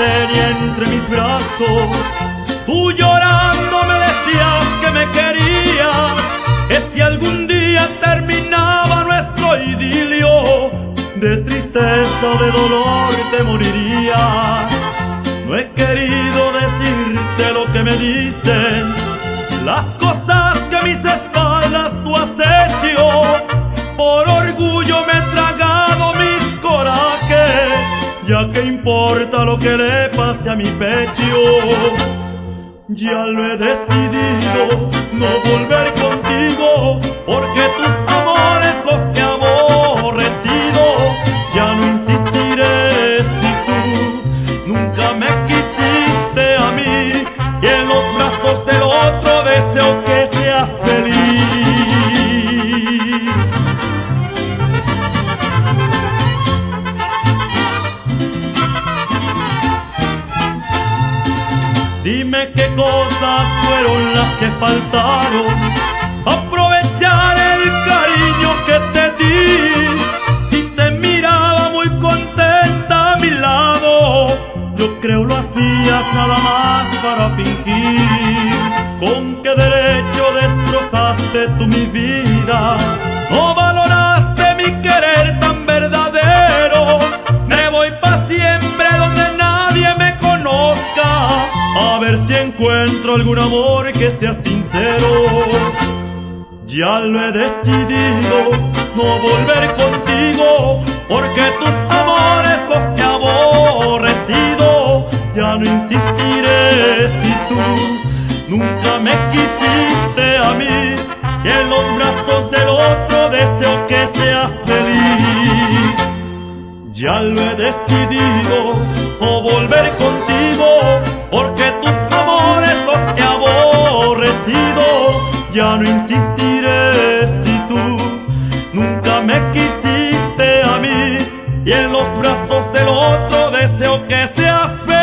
tenía entre mis brazos. Tú llorando me decías que me querías, que si algún día terminaba nuestro idilio, de tristeza o de dolor te morirías. No he querido decirte lo que me dicen las cosas que a mis espaldas tú has hecho. Por orgullo me he tragado mis corajes, ya que importa lo que le pase a mi pecho. Ya lo he decidido, no volver contigo, porque tus amores los he aborrecido. Ya no insistiré si tú nunca me quisiste a mí, y en los brazos del otro deseo que seas feliz. Dime qué cosas fueron las que faltaron, aprovechar el cariño que te di. Si te miraba muy contenta a mi lado, yo creo lo hacías nada más para fingir. ¿Con qué derecho destrozaste tú mi vida? No valoraste mi querer tan verdadero. Me voy pa' siempre donde nadie me conozca, a ver si encuentro algún amor que sea sincero. Ya lo he decidido, no volver contigo, porque tus amores los he aborrecido. Ya no insistiré si tú nunca me quisiste a mí, y en los brazos del otro deseo que seas feliz. Ya lo he decidido, no volver contigo, porque tus amores los he aborrecido. Ya no insistiré si tú nunca me quisiste a mí, y en los brazos del otro deseo que seas feliz.